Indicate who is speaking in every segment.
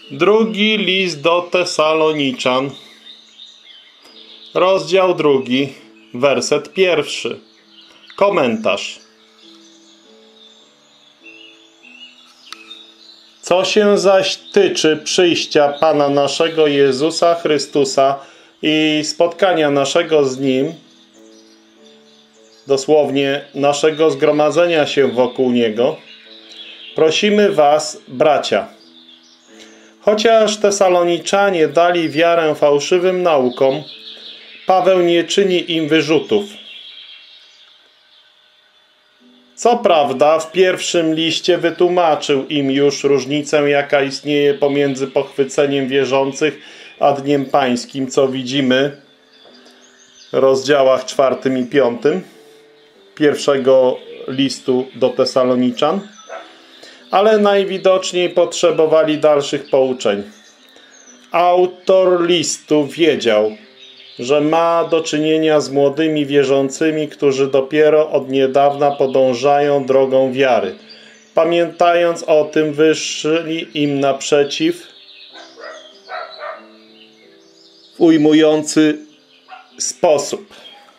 Speaker 1: Drugi list do Tesaloniczan, rozdział 2, werset 1. Komentarz. Co się zaś tyczy przyjścia Pana naszego Jezusa Chrystusa i spotkania naszego z Nim, dosłownie naszego zgromadzenia się wokół Niego, prosimy was, bracia, chociaż Tesaloniczanie dali wiarę fałszywym naukom, Paweł nie czyni im wyrzutów. Co prawda w pierwszym liście wytłumaczył im już różnicę, jaka istnieje pomiędzy pochwyceniem wierzących a Dniem Pańskim, co widzimy w rozdziałach 4 i 5 pierwszego listu do Tesaloniczan, ale najwidoczniej potrzebowali dalszych pouczeń. Autor listu wiedział, że ma do czynienia z młodymi wierzącymi, którzy dopiero od niedawna podążają drogą wiary. Pamiętając o tym, wyszli im naprzeciw w ujmujący sposób.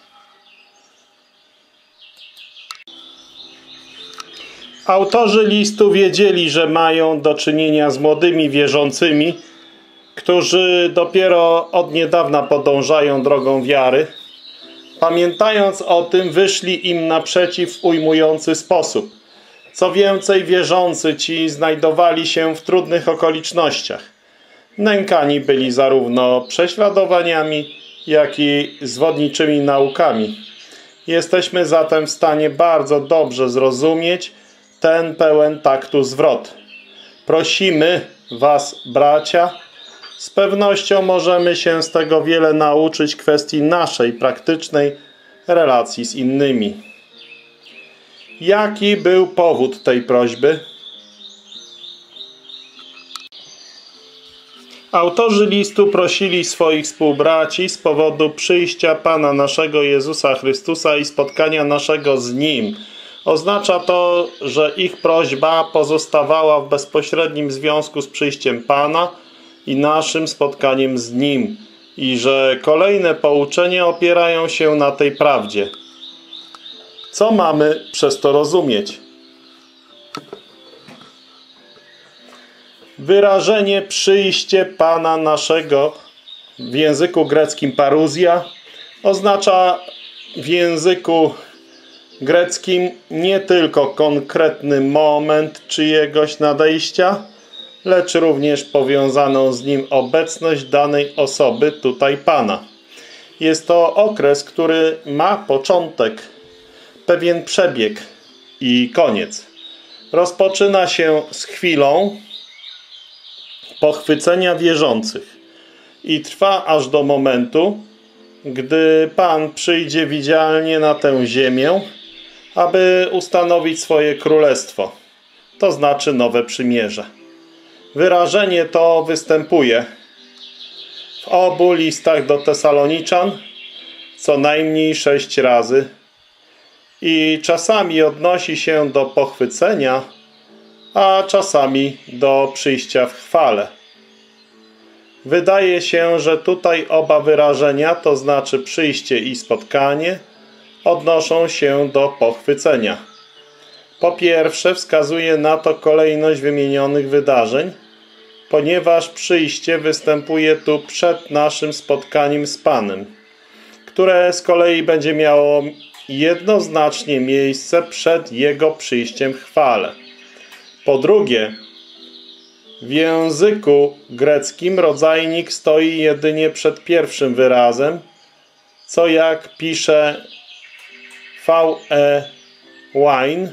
Speaker 1: Autorzy listu wiedzieli, że mają do czynienia z młodymi wierzącymi, którzy dopiero od niedawna podążają drogą wiary. Pamiętając o tym, wyszli im naprzeciw w ujmujący sposób. Co więcej, wierzący ci znajdowali się w trudnych okolicznościach. Nękani byli zarówno prześladowaniami, jak i zwodniczymi naukami. Jesteśmy zatem w stanie bardzo dobrze zrozumieć ten pełen taktu zwrot. Prosimy was, bracia, z pewnością możemy się z tego wiele nauczyć w kwestii naszej praktycznej relacji z innymi. Jaki był powód tej prośby? Autorzy listu prosili swoich współbraci z powodu przyjścia Pana naszego Jezusa Chrystusa i spotkania naszego z Nim. Oznacza to, że ich prośba pozostawała w bezpośrednim związku z przyjściem Pana i naszym spotkaniem z Nim i że kolejne pouczenia opierają się na tej prawdzie. Co mamy przez to rozumieć? Wyrażenie przyjście Pana naszego w języku greckim paruzja oznacza w języku greckim nie tylko konkretny moment czyjegoś nadejścia, lecz również powiązaną z nim obecność danej osoby, tutaj Pana. Jest to okres, który ma początek, pewien przebieg i koniec. Rozpoczyna się z chwilą pochwycenia wierzących i trwa aż do momentu, gdy Pan przyjdzie widzialnie na tę ziemię, aby ustanowić swoje królestwo, to znaczy nowe przymierze. Wyrażenie to występuje w obu listach do Tesaloniczan co najmniej 6 razy i czasami odnosi się do pochwycenia, a czasami do przyjścia w chwale. Wydaje się, że tutaj oba wyrażenia, to znaczy przyjście i spotkanie, odnoszą się do pochwycenia. Po pierwsze, wskazuje na to kolejność wymienionych wydarzeń, ponieważ przyjście występuje tu przed naszym spotkaniem z Panem, które z kolei będzie miało jednoznacznie miejsce przed Jego przyjściem w chwale. Po drugie, w języku greckim rodzajnik stoi jedynie przed pierwszym wyrazem, co jak pisze V.E. Wine,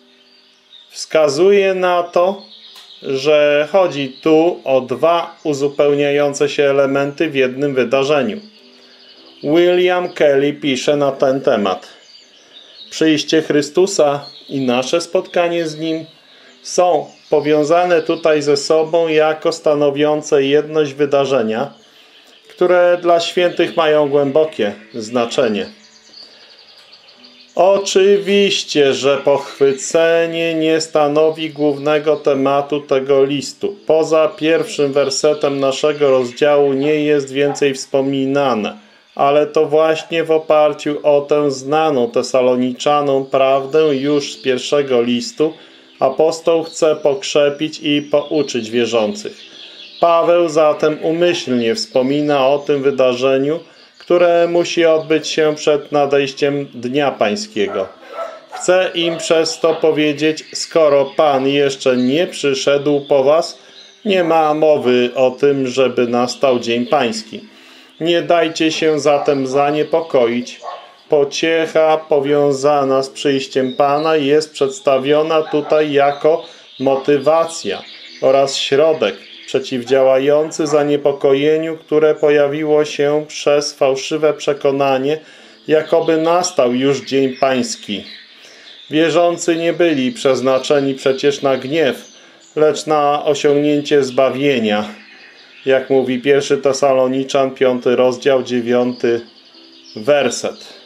Speaker 1: wskazuje na to, że chodzi tu o dwa uzupełniające się elementy w jednym wydarzeniu. William Kelly pisze na ten temat. Przyjście Chrystusa i nasze spotkanie z Nim są powiązane tutaj ze sobą jako stanowiące jedność wydarzenia, które dla świętych mają głębokie znaczenie. Oczywiście, że pochwycenie nie stanowi głównego tematu tego listu. Poza pierwszym wersetem naszego rozdziału nie jest więcej wspominane, ale to właśnie w oparciu o tę znaną Tesaloniczanów prawdę już z pierwszego listu apostoł chce pokrzepić i pouczyć wierzących. Paweł zatem umyślnie wspomina o tym wydarzeniu, które musi odbyć się przed nadejściem Dnia Pańskiego. Chce im przez to powiedzieć, skoro Pan jeszcze nie przyszedł po was, nie ma mowy o tym, żeby nastał Dzień Pański. Nie dajcie się zatem zaniepokoić. Pociecha powiązana z przyjściem Pana jest przedstawiona tutaj jako motywacja oraz środek przeciwdziałający zaniepokojeniu, które pojawiło się przez fałszywe przekonanie, jakoby nastał już Dzień Pański. Wierzący nie byli przeznaczeni przecież na gniew, lecz na osiągnięcie zbawienia. Jak mówi 1 Tesaloniczan, 5 rozdział, 9 werset.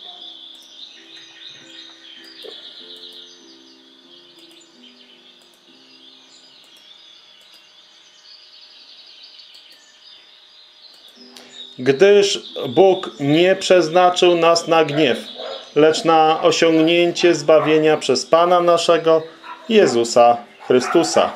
Speaker 1: Gdyż Bóg nie przeznaczył nas na gniew, lecz na osiągnięcie zbawienia przez Pana naszego, Jezusa Chrystusa.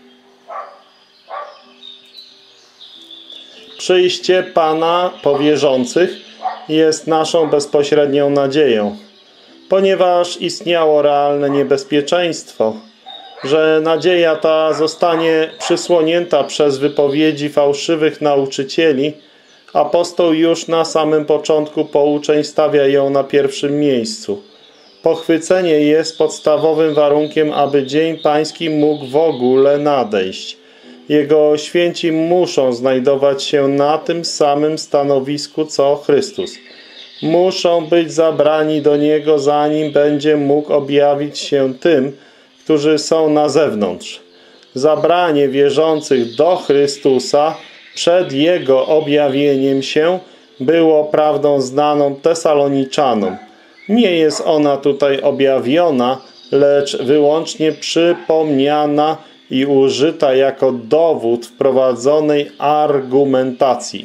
Speaker 1: Przyjście Pana po wierzących jest naszą bezpośrednią nadzieją, ponieważ istniało realne niebezpieczeństwo, że nadzieja ta zostanie przysłonięta przez wypowiedzi fałszywych nauczycieli. Apostoł już na samym początku pouczeń stawia ją na pierwszym miejscu. Pochwycenie jest podstawowym warunkiem, aby Dzień Pański mógł w ogóle nadejść. Jego święci muszą znajdować się na tym samym stanowisku, co Chrystus. Muszą być zabrani do Niego, zanim będzie mógł objawić się tym, którzy są na zewnątrz. Zabranie wierzących do Chrystusa przed Jego objawieniem się było prawdą znaną Tesaloniczanom. Nie jest ona tutaj objawiona, lecz wyłącznie przypomniana i użyta jako dowód wprowadzonej argumentacji.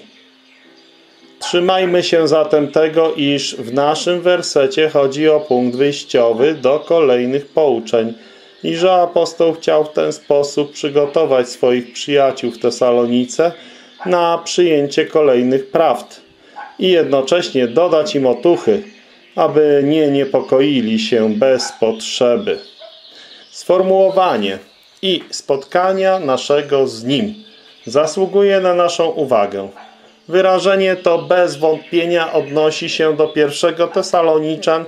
Speaker 1: Trzymajmy się zatem tego, iż w naszym wersecie chodzi o punkt wyjściowy do kolejnych pouczeń i że apostoł chciał w ten sposób przygotować swoich przyjaciół w Tesalonice na przyjęcie kolejnych prawd i jednocześnie dodać im otuchy, aby nie niepokoili się bez potrzeby. Sformułowanie i spotkania naszego z Nim zasługuje na naszą uwagę. Wyrażenie to bez wątpienia odnosi się do 1 Tesaloniczan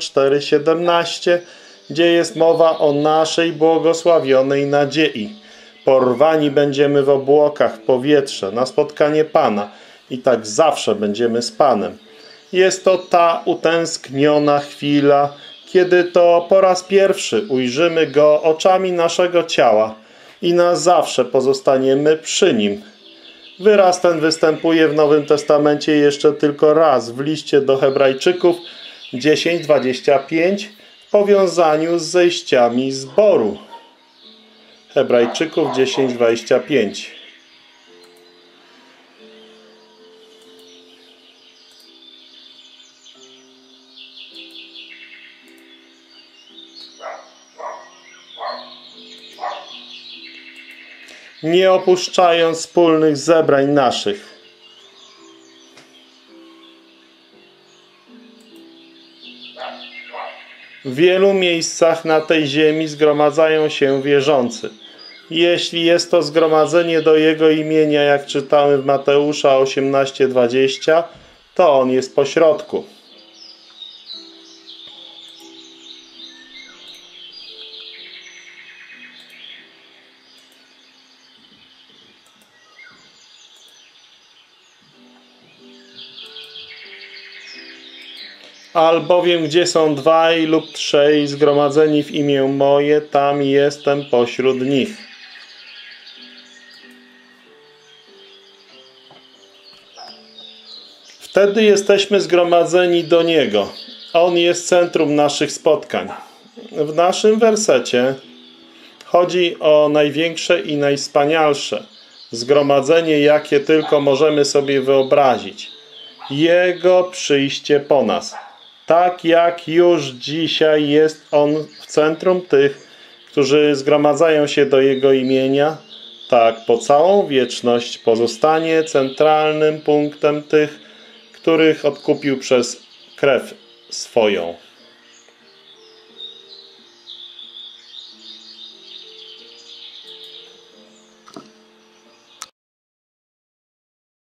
Speaker 1: 4:17, gdzie jest mowa o naszej błogosławionej nadziei. Porwani będziemy w obłokach, w powietrze, na spotkanie Pana i tak zawsze będziemy z Panem. Jest to ta utęskniona chwila, kiedy to po raz pierwszy ujrzymy Go oczami naszego ciała i na zawsze pozostaniemy przy Nim. Wyraz ten występuje w Nowym Testamencie jeszcze tylko raz w liście do Hebrajczyków 10:25 w powiązaniu z zejściami zboru. Hebrajczyków 10:25. Nie opuszczając wspólnych zebrań naszych. W wielu miejscach na tej ziemi zgromadzają się wierzący. Jeśli jest to zgromadzenie do Jego imienia, jak czytamy w Mateusza 18:20, to On jest pośrodku. Albowiem gdzie są dwaj lub trzej zgromadzeni w imię moje, tam jestem pośród nich. Wtedy jesteśmy zgromadzeni do Niego. On jest centrum naszych spotkań. W naszym wersecie chodzi o największe i najwspanialsze zgromadzenie, jakie tylko możemy sobie wyobrazić. Jego przyjście po nas. Tak jak już dzisiaj jest On w centrum tych, którzy zgromadzają się do Jego imienia, tak po całą wieczność pozostanie centralnym punktem tych, których odkupił przez krew swoją.